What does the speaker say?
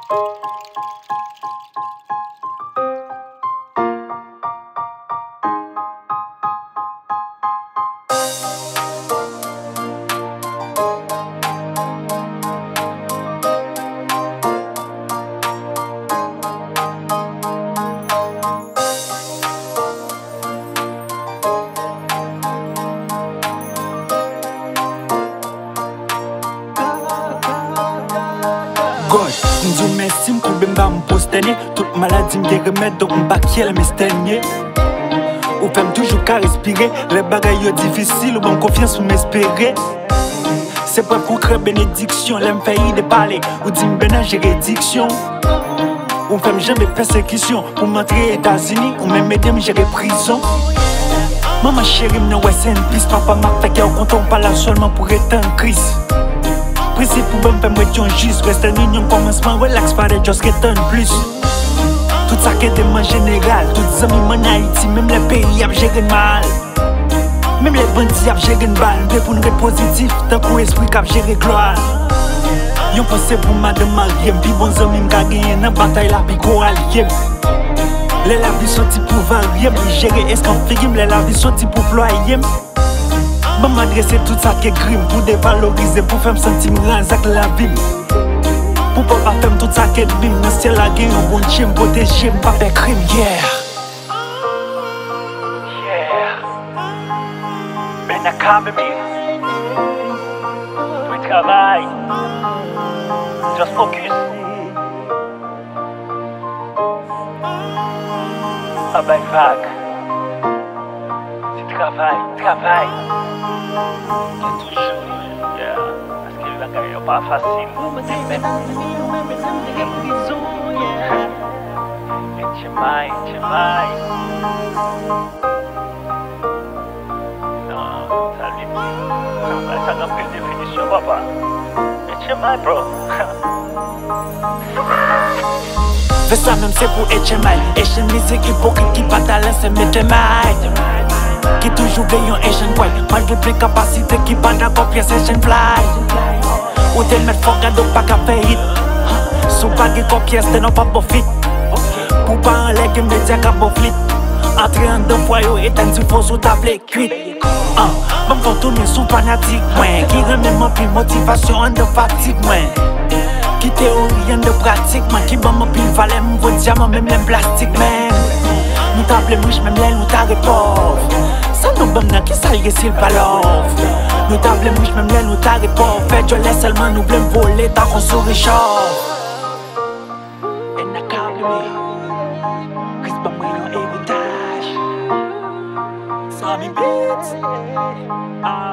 Gauche, m'dou merci m'koube m'ba m'postenye. Toute maladie m'ge remède donc m'ba kiel m'estenye. Ou fèm toujours qu'à respirer. Les bagailles yo difficiles ou bon confiance ou m'espérer. C'est pas pour créer bénédiction. L'aime failli de parler ou dit m'bena gérer diction. Ou fèm jamais persécution. Pour m'entrer aux États-Unis ou même aider m'gérer prison. Maman chérie m'nan ouais c'est une piste. Papa m'a fait qu'elle content pas là seulement pour être en crise. Principe pour me faire moi juste reste en union commencement relax pas de just return plus. Tout ça qui est en général, tous les amis en Haïti, même les pays a géré mal. Même les bandits a géré une balle, mais pour nous être positif, tant qu'on esprit qui a géré gloire. Yon pensé pour madame Mariem, puis bons amis m'ka gagné dans bataille la puis go allié. Les la vie sorti pour varier, puis gérer est-ce qu'on fait les la vie sorti pour ployer. Maman m'adresse tout ça qui est crime pour dévaloriser, pour faire me sentir ranzac la vie. Pour pas faire tout ça qui est bim, dans ciel la guerre, on bon chien protéger, pas faire crime, yeah. Ben academy, tu travailles, just focus. Ah ben vague, tu travailles. C'est toujours, yeah. Parce que le bagage n'est pas facile. Et Chemaï. Non, ça lui dit. Ça n'a plus de définition, papa. Et Chemaï, bro. Fais ça même c'est pour HMI. Asian music hypocrite qui pas talent c'est HMI. Qui toujours veillent en Asian boy. Malgré plein capacité qui pas d'accord pièce Asian fly. Ou t'es mettre fort cadeau pas qu'à faire hit. Sous pas de pièce t'es non pas profit. Pour pas en l'air que média qu'à flit. Entrer en deux fois yo et t'en du faux sous table cuite. Bon pour tourner sous fanatique moins. Qui remet mon plus motivation en de fatigue moins. Qui théorie en de pratique man. Qui bon mon plus valait mon diamant même les plastique man. Nous t'appelons riche même là nous t'arrêtons pauvre. Ça nous bon nan qui ça y s'il pas love. Nous t'appelons riche même là nous t'arrêtons pauvre. Fait je laisse seulement nous blâme voler tant qu'on sourit chauve. Et n'a qu'à oublier Chris pas moyen héritage. Ça m'y bête.